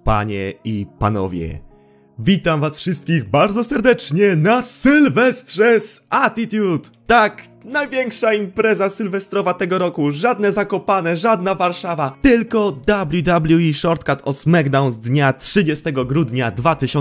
Panie i panowie, witam was wszystkich bardzo serdecznie na Sylwestrze z Attitude! Tak, największa impreza sylwestrowa tego roku, żadne Zakopane, żadna Warszawa, tylko WWE Shortcut o SmackDown z dnia 30 grudnia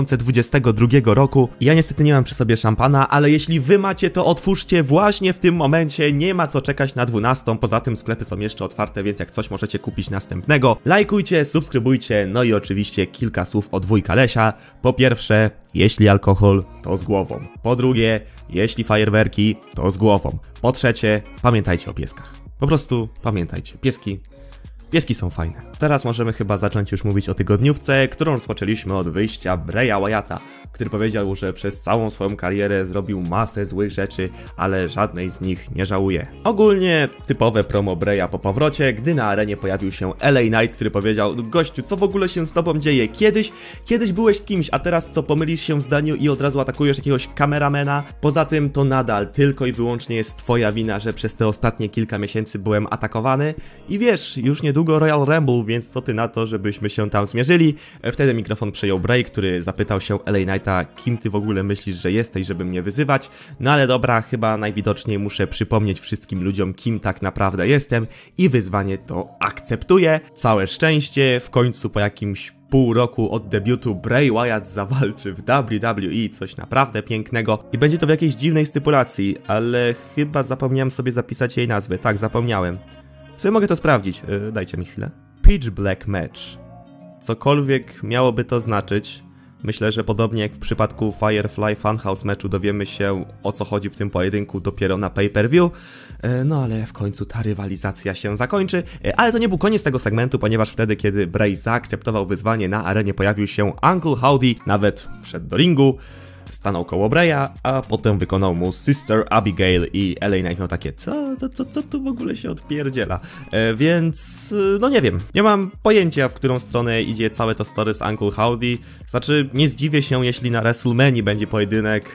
2022 roku. Ja niestety nie mam przy sobie szampana, ale jeśli wy macie, to otwórzcie właśnie w tym momencie, nie ma co czekać na 12, poza tym sklepy są jeszcze otwarte, więc jak coś możecie kupić następnego. Lajkujcie, subskrybujcie, no i oczywiście kilka słów od wujka Lesia. Po pierwsze, jeśli alkohol, to z głową. Po drugie, jeśli fajerwerki, to z głową. Po trzecie, pamiętajcie o pieskach. Po prostu pamiętajcie, pieski są fajne. Teraz możemy chyba zacząć już mówić o tygodniówce, którą rozpoczęliśmy od wyjścia Braya Wyatta, który powiedział, że przez całą swoją karierę zrobił masę złych rzeczy, ale żadnej z nich nie żałuje. Ogólnie typowe promo Braya po powrocie, gdy na arenie pojawił się LA Knight, który powiedział: gościu, co w ogóle się z tobą dzieje? Kiedyś byłeś kimś, a teraz co, pomylisz się w zdaniu i od razu atakujesz jakiegoś kameramena? Poza tym to nadal tylko i wyłącznie jest twoja wina, że przez te ostatnie kilka miesięcy byłem atakowany i wiesz, już niedługo Royal Rumble, więc co ty na to, żebyśmy się tam zmierzyli? Wtedy mikrofon przejął Bray, który zapytał się LA Knighta, kim ty w ogóle myślisz, że jesteś, żeby mnie wyzywać? No ale dobra, chyba najwidoczniej muszę przypomnieć wszystkim ludziom, kim tak naprawdę jestem i wyzwanie to akceptuję. Całe szczęście, w końcu po jakimś pół roku od debiutu Bray Wyatt zawalczy w WWE, coś naprawdę pięknego i będzie to w jakiejś dziwnej stypulacji, ale chyba zapomniałem sobie zapisać jej nazwę. Tak, zapomniałem. Sobie mogę to sprawdzić, dajcie mi chwilę. Pitch Black Match. Cokolwiek miałoby to znaczyć, myślę, że podobnie jak w przypadku Firefly Funhouse meczu dowiemy się, o co chodzi w tym pojedynku dopiero na pay-per-view. No ale w końcu ta rywalizacja się zakończy. Ale to nie był koniec tego segmentu, ponieważ wtedy, kiedy Bray zaakceptował wyzwanie, na arenie pojawił się Uncle Howdy, nawet wszedł do ringu. Stanął koło Braya, a potem wykonał mu Sister Abigail i LA Knight miał takie, co tu w ogóle się odpierdziela? Więc, no nie wiem, nie mam pojęcia, w którą stronę idzie całe to story z Uncle Howdy. Znaczy, nie zdziwię się, jeśli na WrestleMania będzie pojedynek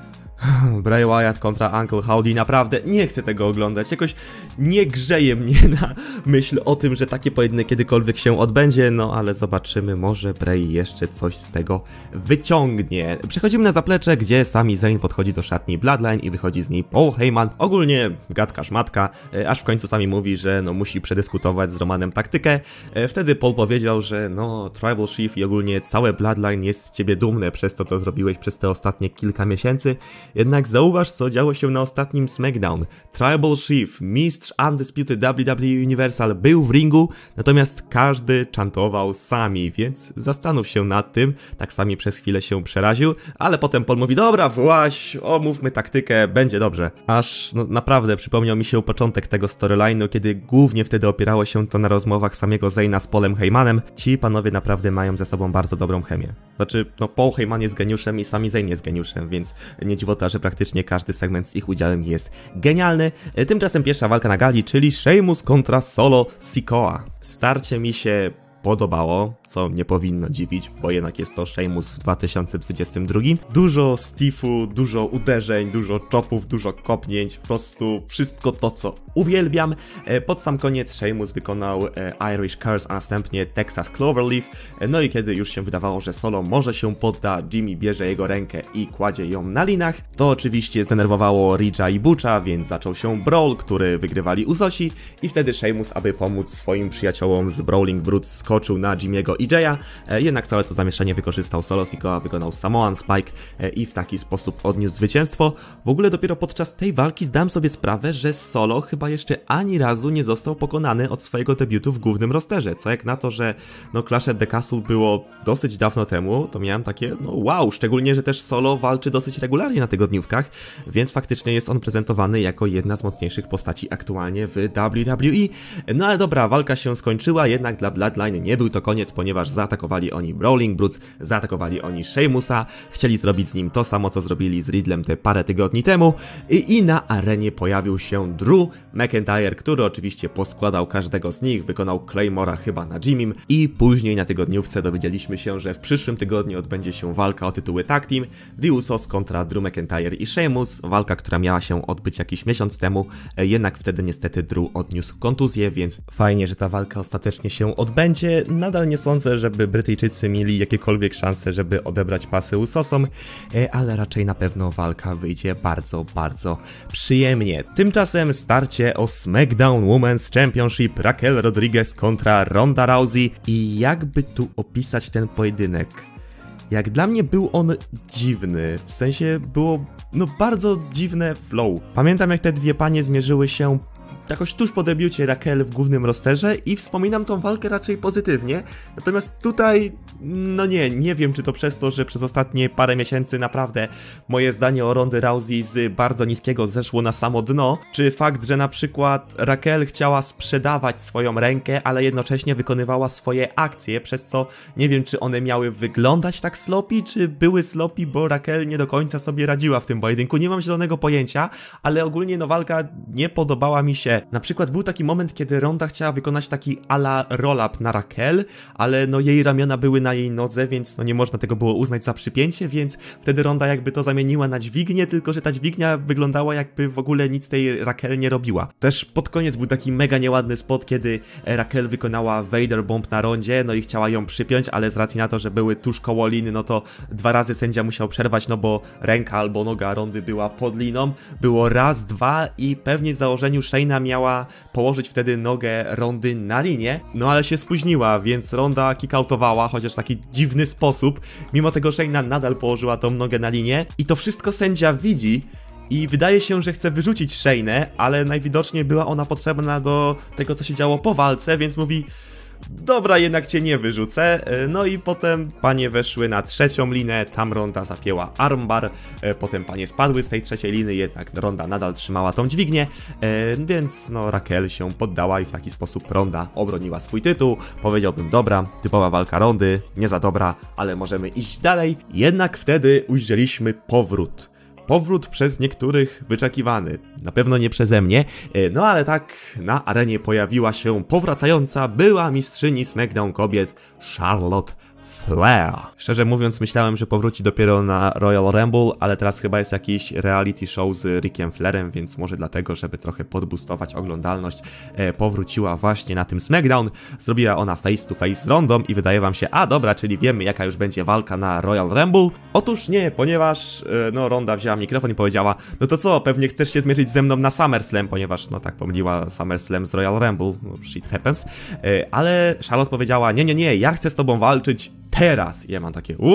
Bray Wyatt kontra Uncle Howdy. Naprawdę nie chcę tego oglądać, jakoś nie grzeje mnie na myśl o tym, że taki pojedynek kiedykolwiek się odbędzie, no ale zobaczymy, może Bray jeszcze coś z tego wyciągnie. Przechodzimy na zaplecze, gdzie Sami Zayn podchodzi do szatni Bloodline i wychodzi z niej Paul Heyman. Ogólnie gadka szmatka, aż w końcu Sami mówi, że no musi przedyskutować z Romanem taktykę. Wtedy Paul powiedział, że no Tribal Chief i ogólnie całe Bloodline jest z ciebie dumne przez to, co zrobiłeś przez te ostatnie kilka miesięcy. Jednak zauważ, co działo się na ostatnim SmackDown. Tribal Chief, mistrz Undisputed WWE Universal, był w ringu, natomiast każdy czantował Sami, więc zastanów się nad tym. Tak Sami przez chwilę się przeraził, ale potem Paul mówi: dobra, właź, omówmy taktykę, będzie dobrze. Aż no, naprawdę przypomniał mi się początek tego storyline'u, kiedy głównie wtedy opierało się to na rozmowach samego Zayna z Paulem Heymanem. Ci panowie naprawdę mają ze sobą bardzo dobrą chemię. Znaczy, no Paul Heyman jest geniuszem i Sami Zayn jest geniuszem, więc nie dziwota, że praktycznie każdy segment z ich udziałem jest genialny. Tymczasem pierwsza walka na gali, czyli Sheamus kontra Solo Sikoa. Starcie mi się podobało, co nie powinno dziwić, bo jednak jest to Sheamus w 2022. Dużo stifu, dużo uderzeń, dużo chopów, dużo kopnięć, po prostu wszystko to, co uwielbiam. Pod sam koniec Sheamus wykonał Irish Curse, a następnie Texas Cloverleaf. No i kiedy już się wydawało, że Solo może się podda, Jimmy bierze jego rękę i kładzie ją na linach. To oczywiście zdenerwowało Ridge'a i Butcha, więc zaczął się brawl, który wygrywali Usosi i wtedy Sheamus, aby pomóc swoim przyjaciołom z Brawling Brutes, skoczył na Jimmy'ego i Jaya, jednak całe to zamieszanie wykorzystał Solo Sikoa, wykonał Samoan Spike i w taki sposób odniósł zwycięstwo. W ogóle dopiero podczas tej walki zdałem sobie sprawę, że Solo chyba jeszcze ani razu nie został pokonany od swojego debiutu w głównym rosterze, co jak na to, że no Clash at the Castle było dosyć dawno temu, to miałem takie, no wow, szczególnie, że też Solo walczy dosyć regularnie na tygodniówkach, więc faktycznie jest on prezentowany jako jedna z mocniejszych postaci aktualnie w WWE. No ale dobra, walka się skończyła, jednak dla Bloodline nie był to koniec, ponieważ zaatakowali oni Brawling Brutes, zaatakowali oni Sheamusa, chcieli zrobić z nim to samo, co zrobili z Riddlem te parę tygodni temu i na arenie pojawił się Drew McIntyre, który oczywiście poskładał każdego z nich, wykonał Claymora chyba na Jimmym i później na tygodniówce dowiedzieliśmy się, że w przyszłym tygodniu odbędzie się walka o tytuły Tag Team, The Usos kontra Drew McIntyre i Sheamus, walka, która miała się odbyć jakiś miesiąc temu, jednak wtedy niestety Drew odniósł kontuzję, więc fajnie, że ta walka ostatecznie się odbędzie. sumie nadal nie sądzę, żeby Brytyjczycy mieli jakiekolwiek szanse, żeby odebrać pasy Usosom, ale raczej na pewno walka wyjdzie bardzo, bardzo przyjemnie. Tymczasem starcie o SmackDown Women's Championship Raquel Rodriguez kontra Ronda Rousey i jakby tu opisać ten pojedynek? Jak dla mnie był on dziwny, w sensie było bardzo dziwne flow. Pamiętam jak te dwie panie zmierzyły się jakoś tuż po debiucie Raquel w głównym rosterze i wspominam tą walkę raczej pozytywnie, natomiast tutaj, nie wiem czy to przez to, że przez ostatnie parę miesięcy naprawdę moje zdanie o Rondy Rousey z bardzo niskiego zeszło na samo dno, czy fakt, że na przykład Raquel chciała sprzedawać swoją rękę, ale jednocześnie wykonywała swoje akcje, przez co nie wiem czy one miały wyglądać tak sloppy, czy były sloppy, bo Raquel nie do końca sobie radziła w tym pojedynku, nie mam zielonego pojęcia, ale ogólnie walka nie podobała mi się. Na przykład był taki moment, kiedy Ronda chciała wykonać taki ala roll-up na Raquel, ale jej ramiona były na jej nodze, więc nie można tego było uznać za przypięcie, więc wtedy Ronda jakby to zamieniła na dźwignię, tylko że ta dźwignia wyglądała jakby w ogóle nic tej Raquel nie robiła. Też pod koniec był taki mega nieładny spot, kiedy Raquel wykonała Vader Bomb na Rondzie, i chciała ją przypiąć, ale z racji na to, że były tuż koło liny, to 2 razy sędzia musiał przerwać, bo ręka albo noga Rondy była pod liną. Było raz, 2 i pewnie w założeniu Shayna miała położyć wtedy nogę Rondy na linię, ale się spóźniła, więc Ronda kickoutowała, chociaż w taki dziwny sposób. Mimo tego Shayna nadal położyła tą nogę na linię i to wszystko sędzia widzi i wydaje się, że chce wyrzucić Shaynę, ale najwidoczniej była ona potrzebna do tego, co się działo po walce, więc mówi: dobra, jednak cię nie wyrzucę. I potem panie weszły na trzecią linę, tam Ronda zapięła armbar, potem panie spadły z tej trzeciej liny, jednak Ronda nadal trzymała tą dźwignię, więc Raquel się poddała i w taki sposób Ronda obroniła swój tytuł. Powiedziałbym, dobra, typowa walka Rondy, nie za dobra, ale możemy iść dalej. Jednak wtedy ujrzeliśmy powrót. Powrót przez niektórych wyczekiwany, na pewno nie przeze mnie, ale tak na arenie pojawiła się powracająca była mistrzyni SmackDown kobiet Charlotte Flair. Szczerze mówiąc myślałem, że powróci dopiero na Royal Rumble, ale teraz chyba jest jakiś reality show z Rickiem Flairem, więc może dlatego, żeby trochę podboostować oglądalność, powróciła właśnie na tym SmackDown. Zrobiła ona face to face z Rondą i wydaje wam się, dobra, czyli wiemy jaka już będzie walka na Royal Rumble. Otóż nie, ponieważ Ronda wzięła mikrofon i powiedziała: to co, pewnie chcesz się zmierzyć ze mną na SummerSlam, ponieważ tak pomyliła SummerSlam z Royal Rumble, shit happens, ale Charlotte powiedziała: nie, ja chcę z tobą walczyć teraz. I ja mam takie,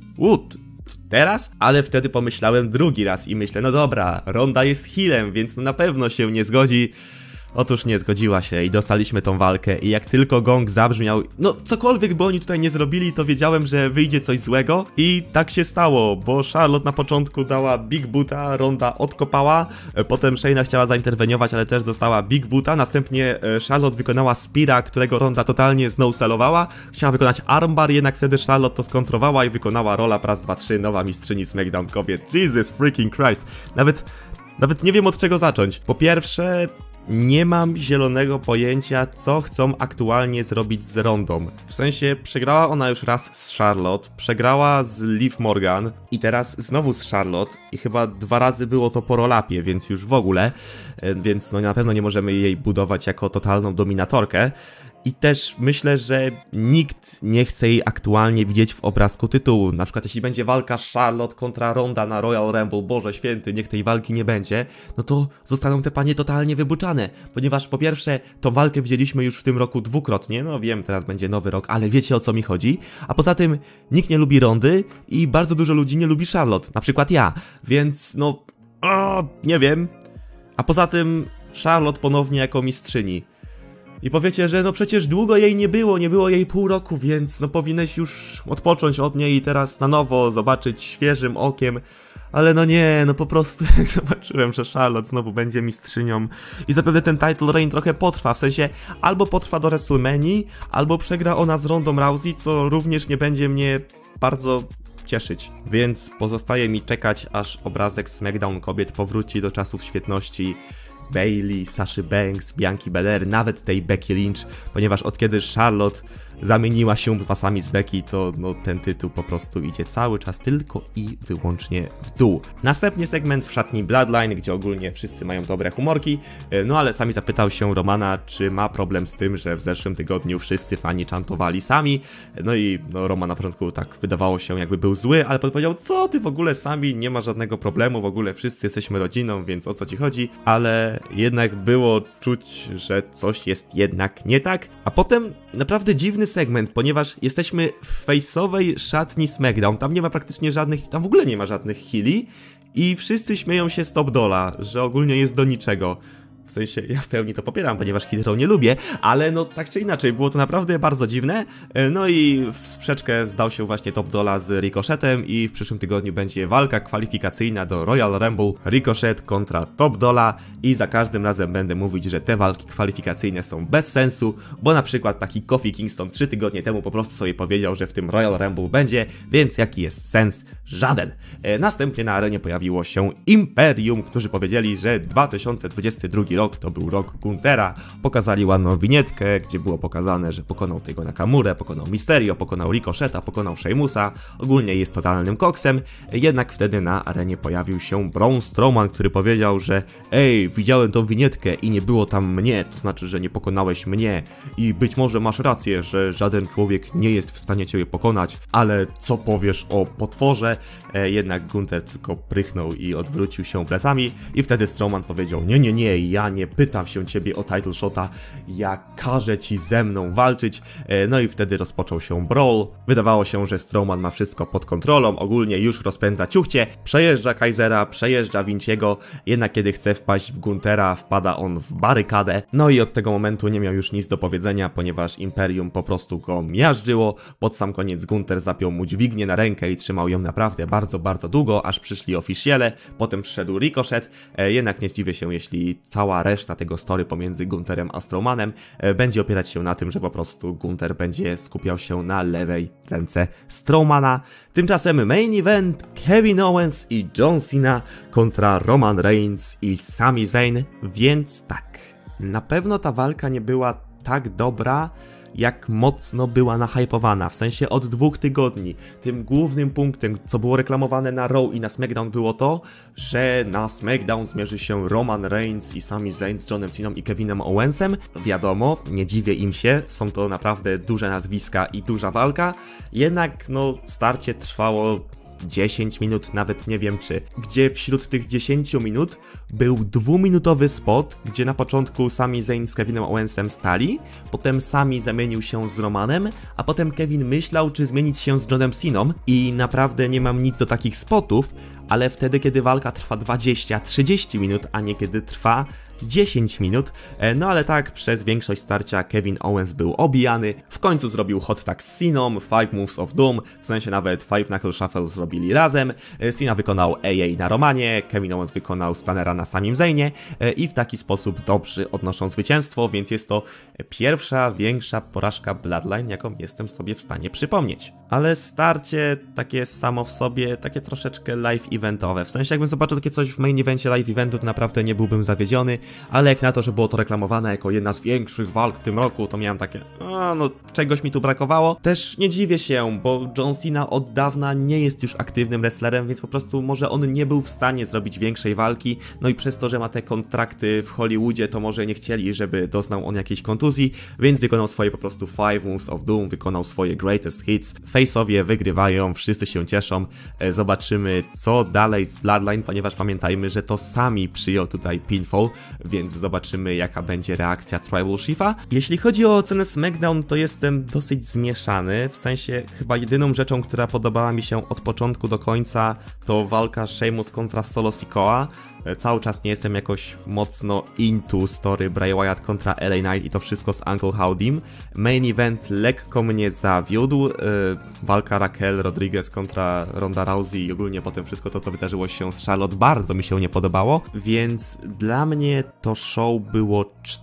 teraz? Ale wtedy pomyślałem drugi raz i myślę, dobra, Ronda jest healem, więc na pewno się nie zgodzi. Otóż nie zgodziła się i dostaliśmy tą walkę i jak tylko gong zabrzmiał, cokolwiek by oni tutaj nie zrobili, to wiedziałem, że wyjdzie coś złego i tak się stało, bo Charlotte na początku dała Big Boota, Ronda odkopała, potem Shayna chciała zainterweniować, ale też dostała Big Boota, następnie Charlotte wykonała Speara, którego Ronda totalnie znowu-salowała, chciała wykonać armbar, jednak wtedy Charlotte to skontrowała i wykonała roll-up raz, 2, 3, nowa mistrzyni SmackDown kobiet. Jesus freaking Christ. Nawet nie wiem od czego zacząć. Po pierwsze, nie mam zielonego pojęcia, co chcą aktualnie zrobić z Rondą. W sensie, przegrała ona już raz z Charlotte, przegrała z Liv Morgan i teraz znowu z Charlotte i chyba 2 razy było to po roll-upie, więc już w ogóle, więc na pewno nie możemy jej budować jako totalną dominatorkę. I też myślę, że nikt nie chce jej aktualnie widzieć w obrazku tytułu. Na przykład jeśli będzie walka Charlotte kontra Ronda na Royal Rumble, Boże święty, niech tej walki nie będzie, to zostaną te panie totalnie wybuczane. Ponieważ po pierwsze, tą walkę widzieliśmy już w tym roku dwukrotnie, wiem, teraz będzie nowy rok, ale wiecie o co mi chodzi. A poza tym nikt nie lubi Rondy i bardzo dużo ludzi nie lubi Charlotte, na przykład ja. Więc nie wiem. A poza tym Charlotte ponownie jako mistrzyni. I powiecie, że przecież długo jej nie było jej pół roku, więc powinieneś już odpocząć od niej i teraz na nowo zobaczyć świeżym okiem. Ale nie, po prostu jak zobaczyłem, że Charlotte znowu będzie mistrzynią i zapewne ten title reign trochę potrwa, w sensie albo potrwa do WrestleManii, albo przegra ona z Rondą Rousey, co również nie będzie mnie bardzo cieszyć. Więc pozostaje mi czekać, aż obrazek SmackDown kobiet powróci do czasów świetności Bayley, Sasha Banks, Bianki Belair, nawet tej Becky Lynch, ponieważ od kiedy Charlotte zamieniła się pasami z Becky, to no ten tytuł po prostu idzie cały czas tylko i wyłącznie w dół. Następnie segment w szatni Bloodline, gdzie ogólnie wszyscy mają dobre humorki, no ale Sami zapytał się Romana, czy ma problem z tym, że w zeszłym tygodniu wszyscy fani czantowali Sami, no i no, Roman na początku tak wydawało się, jakby był zły, ale potem powiedział, co ty w ogóle Sami, nie ma żadnego problemu, w ogóle wszyscy jesteśmy rodziną, więc o co ci chodzi, ale jednak było czuć, że coś jest jednak nie tak, a potem naprawdę dziwny segment, ponieważ jesteśmy w face'owej szatni SmackDown, tam nie ma praktycznie żadnych, tam w ogóle nie ma żadnych heali i wszyscy śmieją się z Top Dolla, że ogólnie jest do niczego. W sensie, ja w pełni to popieram, ponieważ Hydro nie lubię, ale no tak czy inaczej, było to naprawdę bardzo dziwne. No i w sprzeczkę zdał się właśnie Top Dolla z Ricochetem i w przyszłym tygodniu będzie walka kwalifikacyjna do Royal Rumble Ricochet kontra Top Dolla i za każdym razem będę mówić, że te walki kwalifikacyjne są bez sensu, bo na przykład taki Kofi Kingston 3 tygodnie temu po prostu sobie powiedział, że w tym Royal Rumble będzie, więc jaki jest sens? Żaden. Następnie na arenie pojawiło się Imperium, którzy powiedzieli, że 2022 rok to był rok Guntera. Pokazali ładną winietkę, gdzie było pokazane, że pokonał tego Nakamurę, pokonał Mysterio, pokonał Ricocheta, pokonał Sheamusa. Ogólnie jest totalnym koksem. Jednak wtedy na arenie pojawił się Braun Strowman, który powiedział, że ej, widziałem tą winietkę i nie było tam mnie, to znaczy, że nie pokonałeś mnie i być może masz rację, że żaden człowiek nie jest w stanie ciebie pokonać, ale co powiesz o potworze? Jednak Gunter tylko prychnął i odwrócił się plecami i wtedy Strowman powiedział, nie, ja nie pytam się ciebie o title shota, ja każę ci ze mną walczyć. No i wtedy rozpoczął się brawl. Wydawało się, że Strowman ma wszystko pod kontrolą, ogólnie już rozpędza ciuchcie, przejeżdża Kaisera, przejeżdża Vinciego, jednak kiedy chce wpaść w Guntera, wpada on w barykadę. No i od tego momentu nie miał już nic do powiedzenia, ponieważ Imperium po prostu go miażdżyło. Pod sam koniec Gunter zapiął mu dźwignię na rękę i trzymał ją naprawdę bardzo długo, aż przyszli oficjele, potem przyszedł Ricochet, jednak nie zdziwię się, jeśli cała reszta tego story pomiędzy Gunterem a Strowmanem będzie opierać się na tym, że po prostu Gunter będzie skupiał się na lewej ręce Strowmana. Tymczasem main event Kevin Owens i John Cena kontra Roman Reigns i Sami Zayn, więc tak, na pewno ta walka nie była tak dobra, jak mocno była nahypowana, w sensie od 2 tygodni. Tym głównym punktem, co było reklamowane na Raw i na SmackDown, było to, że na SmackDown zmierzy się Roman Reigns i Sami Zayn z Johnem Ceną i Kevinem Owensem. Wiadomo, nie dziwię im się, są to naprawdę duże nazwiska i duża walka, jednak no starcie trwało 10 minut, nawet nie wiem czy, gdzie wśród tych 10 minut był 2-minutowy spot, gdzie na początku Sami Zayn z Kevinem Owensem stali, potem Sami zamienił się z Romanem, a potem Kevin myślał, czy zmienić się z Johnem Ceną i naprawdę nie mam nic do takich spotów, ale wtedy, kiedy walka trwa 20-30 minut, a nie kiedy trwa 10 minut, no ale tak, przez większość starcia Kevin Owens był obijany, w końcu zrobił hot tag z Ceną, 5 Moves of Doom, w sensie nawet 5 Knuckle Shuffle zrobili razem, Cena wykonał AA na Romanie, Kevin Owens wykonał Stunnera na Samim Zaynie i w taki sposób dobrzy odnoszą zwycięstwo, więc jest to pierwsza większa porażka Bloodline, jaką jestem sobie w stanie przypomnieć. Ale starcie takie samo w sobie, takie troszeczkę live eventowe, w sensie jakbym zobaczył takie coś w main evencie live eventu, to naprawdę nie byłbym zawiedziony, ale jak na to, że było to reklamowane jako jedna z większych walk w tym roku, to miałem takie, no czegoś mi tu brakowało. Też nie dziwię się, bo John Cena od dawna nie jest już aktywnym wrestlerem, więc po prostu może on nie był w stanie zrobić większej walki, no i przez to, że ma te kontrakty w Hollywoodzie, to może nie chcieli, żeby doznał on jakiejś kontuzji, więc wykonał swoje po prostu 5 Moves of Doom, wykonał swoje greatest hits, face'owie wygrywają, wszyscy się cieszą, zobaczymy co dalej z Bloodline, ponieważ pamiętajmy, że to Sami przyjął tutaj pinfall, więc zobaczymy jaka będzie reakcja Tribal Chiefa. Jeśli chodzi o ocenę SmackDown, to jestem dosyć zmieszany, w sensie chyba jedyną rzeczą, która podobała mi się od początku do końca, to walka Sheamus kontra Solo Sikoa. Cały czas nie jestem jakoś mocno into story Bray Wyatt kontra LA Knight i to wszystko z Uncle Howdym. Main event lekko mnie zawiódł, walka Raquel Rodriguez kontra Ronda Rousey i ogólnie potem wszystko to, co wydarzyło się z Charlotte, bardzo mi się nie podobało, więc dla mnie to show było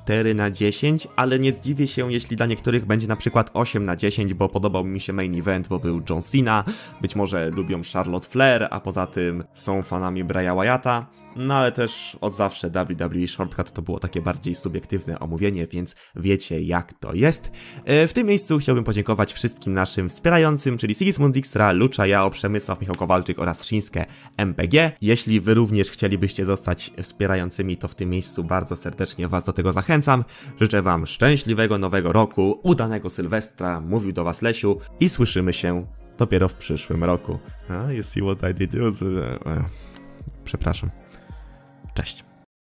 4/10, ale nie zdziwię się, jeśli dla niektórych będzie na przykład 8/10, bo podobał mi się main event, bo był John Cena, być może lubią Charlotte Flair, a poza tym są fanami Braya Wyatta. no ale też od zawsze WWE Shortcut to było takie bardziej subiektywne omówienie, więc wiecie jak to jest. W tym miejscu chciałbym podziękować wszystkim naszym wspierającym, czyli Sigismund Dijkstra, Lucza Jao, Przemysław, Michał Kowalczyk oraz Shinsuke MPG. Jeśli wy również chcielibyście zostać wspierającymi, to w tym miejscu bardzo serdecznie was do tego zachęcam. Życzę wam szczęśliwego nowego roku, udanego Sylwestra, mówił do was Lesiu i słyszymy się dopiero w przyszłym roku. You see what I did? Przepraszam. Cześć.